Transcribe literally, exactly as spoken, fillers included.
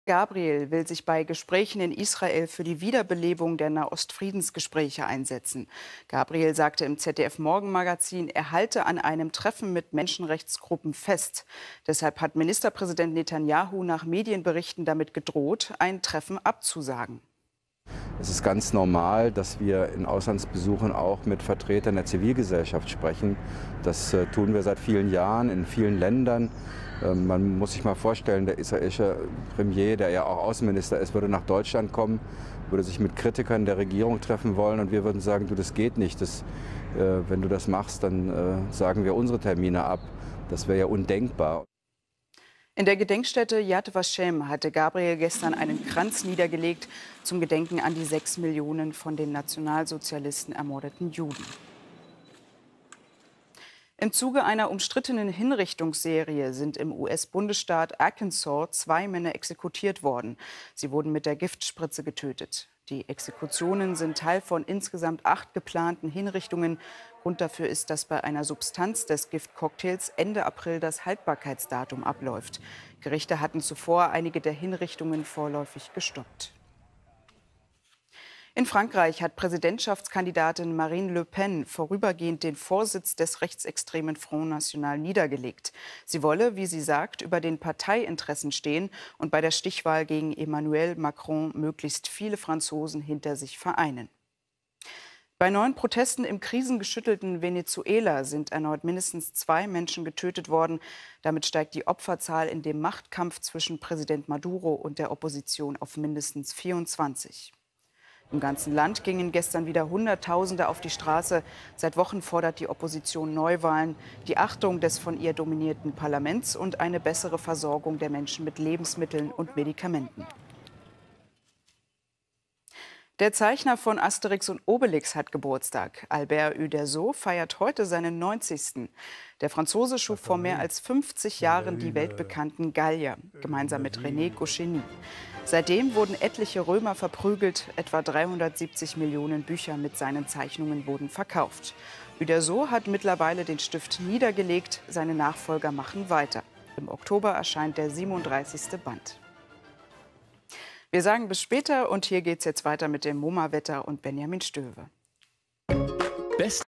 Gabriel will sich bei Gesprächen in Israel für die Wiederbelebung der Nahostfriedensgespräche einsetzen. Gabriel sagte im Z D F-Morgenmagazin, er halte an einem Treffen mit Menschenrechtsgruppen fest. Deshalb hat Ministerpräsident Netanyahu nach Medienberichten damit gedroht, ein Treffen abzusagen. Es ist ganz normal, dass wir in Auslandsbesuchen auch mit Vertretern der Zivilgesellschaft sprechen. Das äh, tun wir seit vielen Jahren in vielen Ländern. Ähm, man muss sich mal vorstellen, der israelische Premier, der ja auch Außenminister ist, würde nach Deutschland kommen, würde sich mit Kritikern der Regierung treffen wollen und wir würden sagen, du, das geht nicht. Das, äh, wenn du das machst, dann äh, sagen wir unsere Termine ab. Das wäre ja undenkbar. In der Gedenkstätte Yad Vashem hatte Gabriel gestern einen Kranz niedergelegt zum Gedenken an die sechs Millionen von den Nationalsozialisten ermordeten Juden. Im Zuge einer umstrittenen Hinrichtungsserie sind im U S-Bundesstaat Arkansas zwei Männer exekutiert worden. Sie wurden mit der Giftspritze getötet. Die Exekutionen sind Teil von insgesamt acht geplanten Hinrichtungen. Grund dafür ist, dass bei einer Substanz des Giftcocktails Ende April das Haltbarkeitsdatum abläuft. Gerichte hatten zuvor einige der Hinrichtungen vorläufig gestoppt. In Frankreich hat Präsidentschaftskandidatin Marine Le Pen vorübergehend den Vorsitz des rechtsextremen Front National niedergelegt. Sie wolle, wie sie sagt, über den Parteiinteressen stehen und bei der Stichwahl gegen Emmanuel Macron möglichst viele Franzosen hinter sich vereinen. Bei neuen Protesten im krisengeschüttelten Venezuela sind erneut mindestens zwei Menschen getötet worden. Damit steigt die Opferzahl in dem Machtkampf zwischen Präsident Maduro und der Opposition auf mindestens vierundzwanzig. Im ganzen Land gingen gestern wieder Hunderttausende auf die Straße. Seit Wochen fordert die Opposition Neuwahlen, die Achtung des von ihr dominierten Parlaments und eine bessere Versorgung der Menschen mit Lebensmitteln und Medikamenten. Der Zeichner von Asterix und Obelix hat Geburtstag. Albert Uderzo feiert heute seinen neunzigsten Der Franzose schuf vor mehr als fünfzig Jahren die weltbekannten Gallier, gemeinsam mit René Goscinny. Seitdem wurden etliche Römer verprügelt, etwa dreihundertsiebzig Millionen Bücher mit seinen Zeichnungen wurden verkauft. Uderzo hat mittlerweile den Stift niedergelegt, seine Nachfolger machen weiter. Im Oktober erscheint der siebenunddreißigste Band. Wir sagen bis später und hier geht's jetzt weiter mit dem MoMA-Wetter und Benjamin Stöwe. Best